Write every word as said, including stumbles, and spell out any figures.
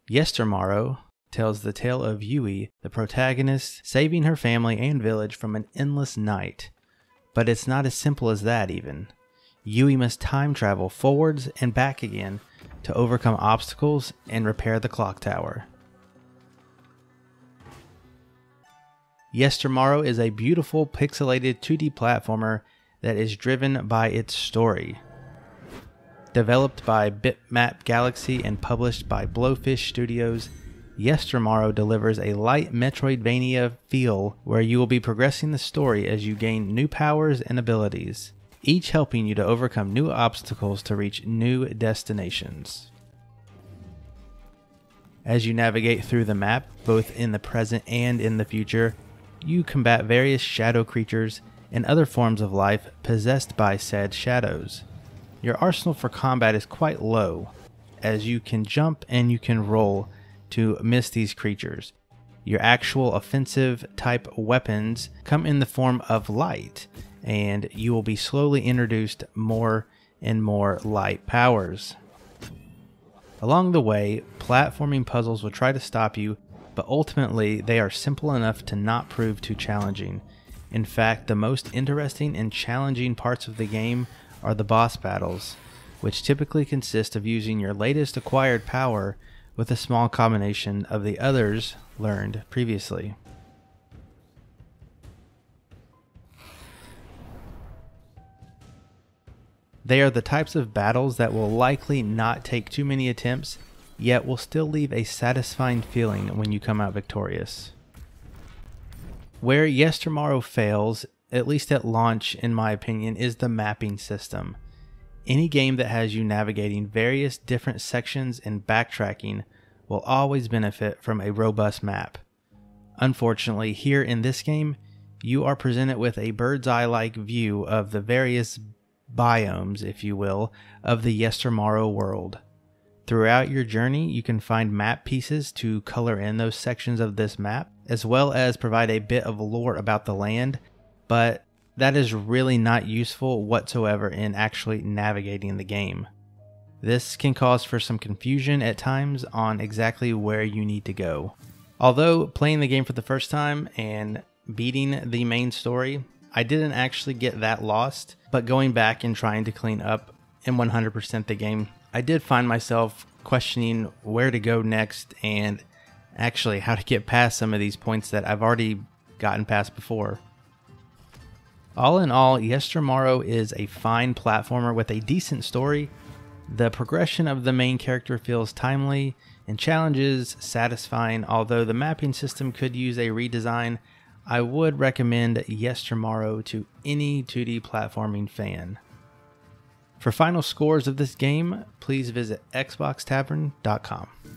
Yestermorrow tells the tale of Yui, the protagonist, saving her family and village from an endless night. But it's not as simple as that even. Yui must time travel forwards and back again to overcome obstacles and repair the clock tower. Yestermorrow is a beautiful pixelated two D platformer that is driven by its story. Developed by Bitmap Galaxy and published by Blowfish Studios, Yestermorrow delivers a light Metroidvania feel where you will be progressing the story as you gain new powers and abilities, each helping you to overcome new obstacles to reach new destinations. As you navigate through the map, both in the present and in the future, you combat various shadow creatures and other forms of life possessed by said shadows. Your arsenal for combat is quite low, as you can jump and you can roll to miss these creatures. Your actual offensive type weapons come in the form of light, and you will be slowly introduced more and more light powers. Along the way, platforming puzzles will try to stop you, but ultimately they are simple enough to not prove too challenging. In fact, the most interesting and challenging parts of the game are the boss battles, which typically consist of using your latest acquired power with a small combination of the others learned previously. They are the types of battles that will likely not take too many attempts, yet will still leave a satisfying feeling when you come out victorious. Where Yestermorrow fails, at least at launch in my opinion, is the mapping system. Any game that has you navigating various different sections and backtracking will always benefit from a robust map. Unfortunately, here in this game, you are presented with a bird's eye-like view of the various biomes, if you will, of the Yestermorrow world. Throughout your journey, you can find map pieces to color in those sections of this map, as well as provide a bit of lore about the land, but that is really not useful whatsoever in actually navigating the game. This can cause for some confusion at times on exactly where you need to go. Although playing the game for the first time and beating the main story, I didn't actually get that lost, but going back and trying to clean up and one hundred percent the game, I did find myself questioning where to go next and actually how to get past some of these points that I've already gotten past before. All in all, Yestermorrow is a fine platformer with a decent story. The progression of the main character feels timely and challenges satisfying. Although the mapping system could use a redesign, I would recommend Yestermorrow to any two D platforming fan. For final scores of this game, please visit xbox tavern dot com.